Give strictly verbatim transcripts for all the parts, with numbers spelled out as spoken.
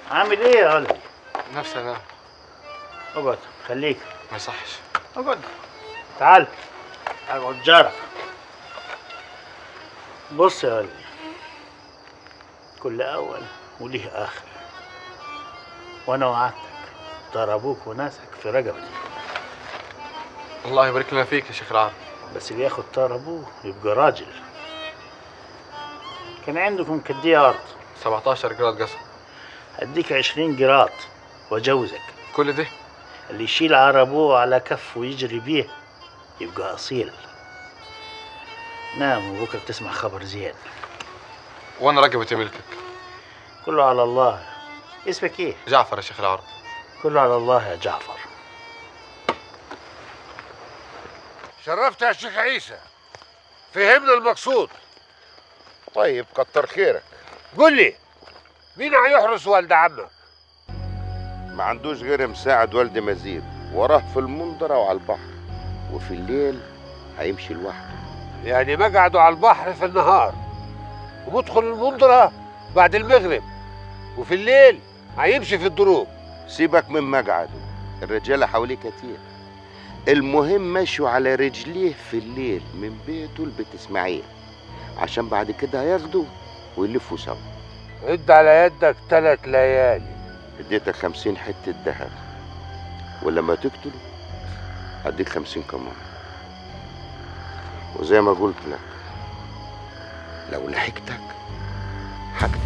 عامل ايه يا ولدي؟ نفسي انام. اقعد خليك. ما يصحش. اقعد. تعال اقعد جارك. بص يا ولدي، كل اول وليه اخر، وانا وعدتك طار ابوك وناسك في رقبتي. الله يبارك لنا فيك يا شيخ العرب. بس اللي ياخد طار ابوه يبقى راجل. كان عندكم كدية ارض سبعتاشر جراد قصب. اديك عشرين جراد واجوزك. كل ده؟ اللي يشيل عار ابوه على كف ويجري بيه يبقى اصيل. نام وبكره تسمع خبر زياد. وانا رقبتي ملكك. كله على الله. اسمك ايه؟ جعفر يا شيخ العرب. كله على الله يا جعفر. شرفت يا شيخ عيسى، فهمنا المقصود. طيب كتر خيرك. قول لي، مين هيحرس والد عمك؟ ما عندوش غير مساعد والد مزيد، وراه في المنظرة وعلى البحر، وفي الليل هيمشي لوحده. يعني مقعده على البحر في النهار، ومدخل المنظرة بعد المغرب، وفي الليل هيمشي في الدروب. سيبك من مقعده، الرجالة حواليه كتير. المهم مشوا على رجليه في الليل من بيته لبيت اسماعيل، عشان بعد كده هياخدوا ويلفوا سوا. عد على يدك ثلاث ليالي. اديتك خمسين حتة ذهب، ولما تقتله هديك خمسين كمان. وزي ما قلت لك، لو لحقتك هقتلك.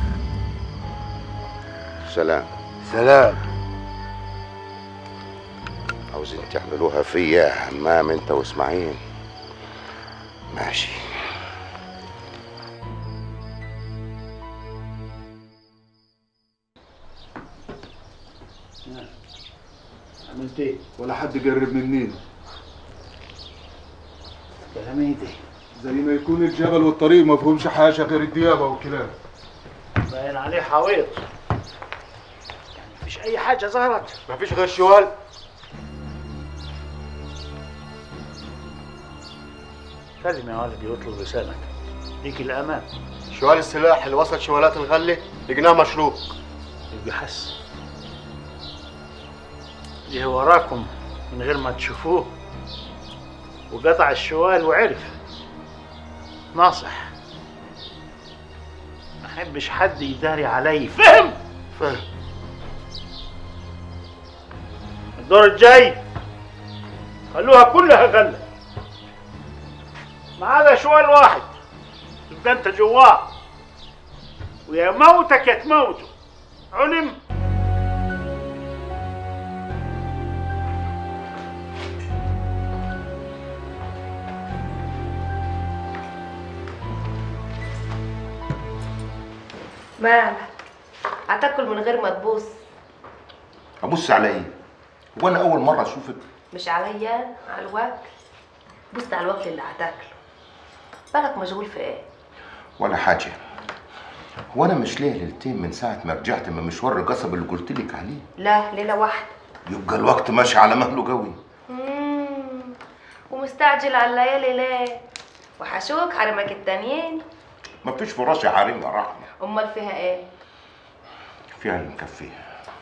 سلام. سلام. عاوزين تعملوها فيا يا همام انت واسماعيل؟ ماشي. عملت ايه؟ ولا حد قرب مننا. كلام ايه ده؟ زي ما يكون الجبل والطريق ما فيهمش حاجه غير الديابه والكلاب. باين عليه حويط. يعني مفيش اي حاجه ظهرت. مفيش غير شوال. كلم يا ولدي واطلب لسانك، ليك الامان. شوال السلاح اللي وصل شوالات الغله لقيناه مشروق. يبقى حس جه وراكم من غير ما تشوفوه وقطع الشوال وعرف. ناصح، ما احبش حد يداري علي. فهم؟ فاهم. الدور الجاي خلوها كلها غله ما عدا شوال واحد، تبقى انت جواه، ويا موتك يا تموته. علم؟ مالك؟ هتاكل من غير ما تبص؟ ابص على ايه؟ هو انا اول مره اشوفك؟ مش عليا، على الوكل. بص على الوكل اللي هتاكله. بالك مشغول في ايه؟ ولا حاجه. هو انا مش ليا ليلتين من ساعه ما رجعت من مشوار القصب اللي قلت لك عليه؟ لا، ليله واحده. يبقى الوقت ماشي على مهله قوي. امم ومستعجل على الليالي ليه؟ وحشوك حرمك التانيين؟ مفيش فراش يا حريم يا رحمه. امال فيها ايه؟ فيها اللي مكفيه.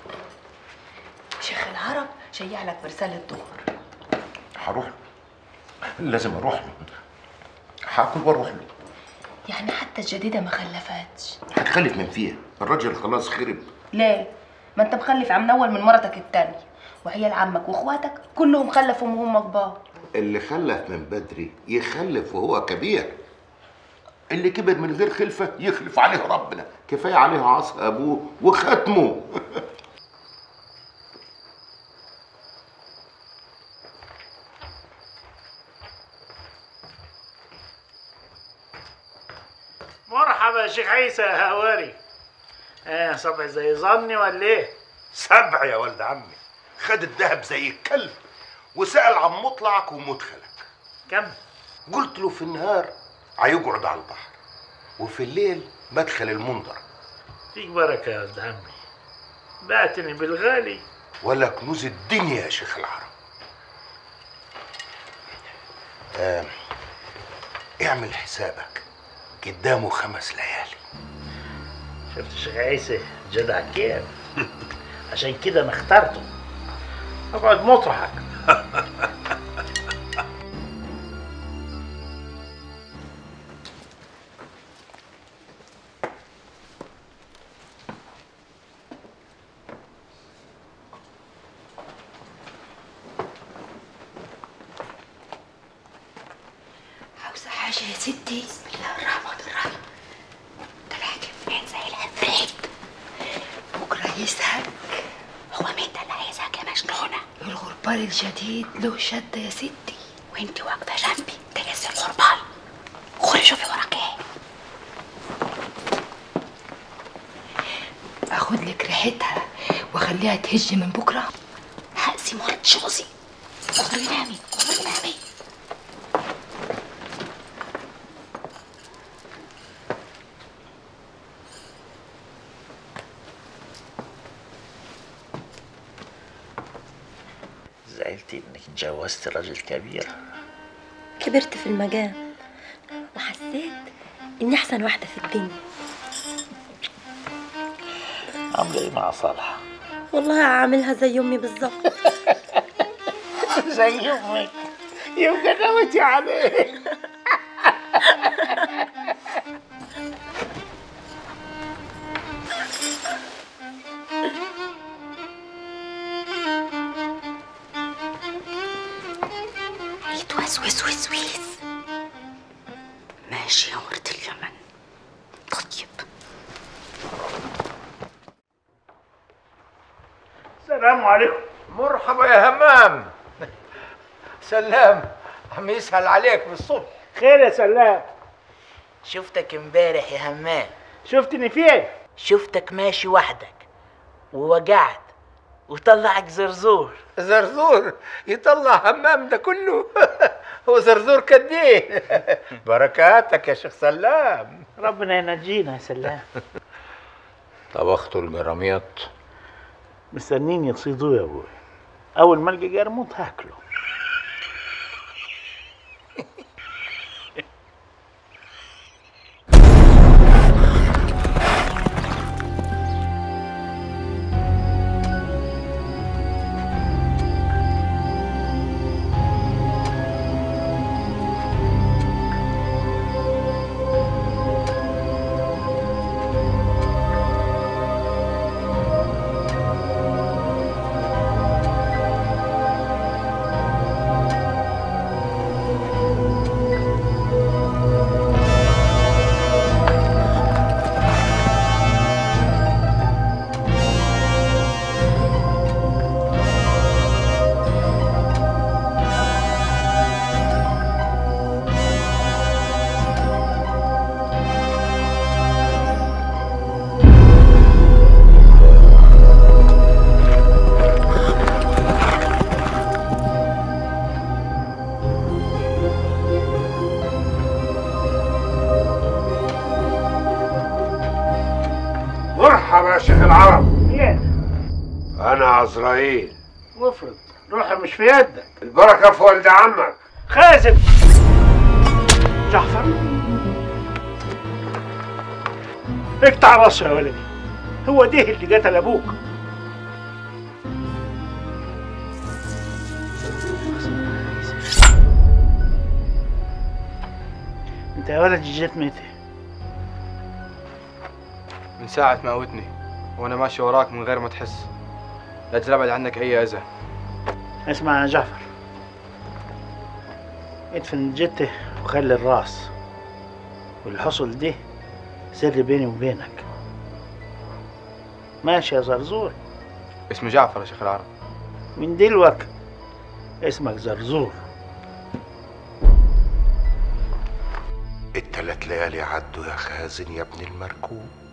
شيخ العرب شيع لك برسالة ظهر. هروح له، لازم اروح له. هاكل واروح له. يعني حتى الجديدة ما خلفتش؟ هتخلف من فيها، الراجل خلاص خرب. ليه؟ ما انت مخلف عم نول من مرتك التانية، وعيال عمك واخواتك كلهم خلفوا وهم كبار. اللي خلف من بدري يخلف وهو كبير. اللي كبر من غير خلفه يخلف عليه ربنا، كفايه عليه عصا ابوه وختمه. مرحبا يا شيخ عيسى يا هواري. ايه صبع زي ظني ولا ايه؟ سبع يا ولد عمي، خد الذهب زي الكلب وسأل عن مطلعك ومدخلك. كم؟ قلت له في النهار هيقعد على البحر، وفي الليل مدخل المنظر. فيك بركه يا ولد عمي، بعتني بالغالي. ولا كنوز الدنيا يا شيخ العرب. آه اعمل حسابك قدامه خمس ليالي. شفت الشيخ عيسى جدع كيف؟ عشان كده انا اخترته. اقعد مطرحك. عاوزة حاجة يا ستي؟ بسم الله الرحمن الرحيم. طلعت فين زي العفريت؟ بكرة يزهق. هو مين ده اللي هيزهق يا مجنونة؟ الغربال الجديد له شدة يا ستي، وانتي واقفة جنبي تلسي الغربال. خوري شوفي وراك ايه. اخد لك ريحتها واخليها تهج من بكرة. هقسم ورد جوزي. قومي نامي قومي نامي. زعلتي انك اتجوزت راجل كبير؟ كبرت في المجال وحسيت اني احسن واحدة في الدنيا. عامله ايه مع صالحة؟ والله هعملها زي امي بالظبط. زي امك؟ يبقى نويتي عليه. ويس ويس ويس ويس. ماشي يا ورد اليمن. طيب. السلام عليكم. مرحبا يا همام. سلام، عم يسهل عليك بالصبح. خير يا سلام. شفتك امبارح يا همام. شفتني فين؟ شفتك ماشي وحدك ووجعت وطلعك زرزور. زرزور يطلع همام ده كله؟ هو زرزور كديه. بركاتك يا شيخ سلام. ربنا ينجينا يا سلام. طبختوا الجراميط؟ مستنين يصيدوه يا ابوي. اول ما القى جرموط هاكله. مرحبا يا شيخ العرب. مين؟ أنا عزرائيل. مفرط، روحي مش في يدك. البركة في ولد عمك. خازن. جعفر. اقطع راسه يا ولدي. هو ده اللي قتل أبوك. أنت يا ولدي جيت متى؟ من ساعة ما قوتني وأنا ماشي وراك من غير ما تحس، لأجل أبعد عنك أي أذى. اسمع يا جعفر، ادفن جته وخلي الراس، واللي حصل ده سر بيني وبينك. ماشي يا زرزور؟ اسمي جعفر يا شيخ العرب. من دلوقتي اسمك زرزور. التلات ليالي عدوا يا خازن يا ابن المركوب.